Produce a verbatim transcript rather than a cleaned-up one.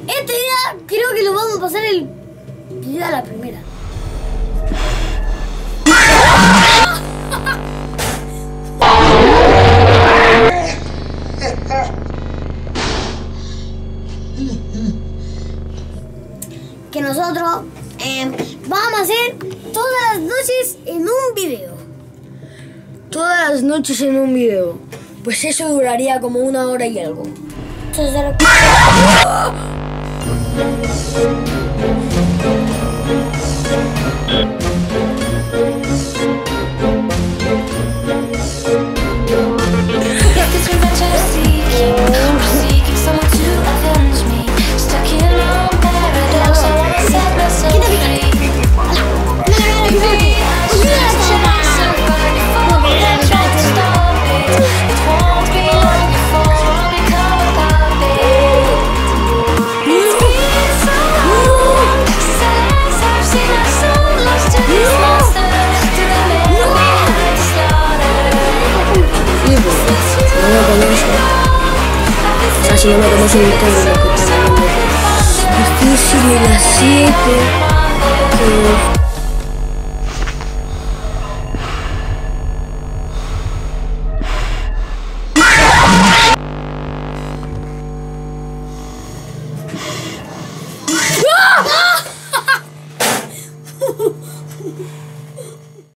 Este día creo que lo vamos a pasar el día a la primera. Que nosotros eh, vamos a hacer todas las noches en un video. Todas las noches en un video. Pues eso duraría como una hora y algo. Si no me conocen todo lo que tengo. Difícil de las siete.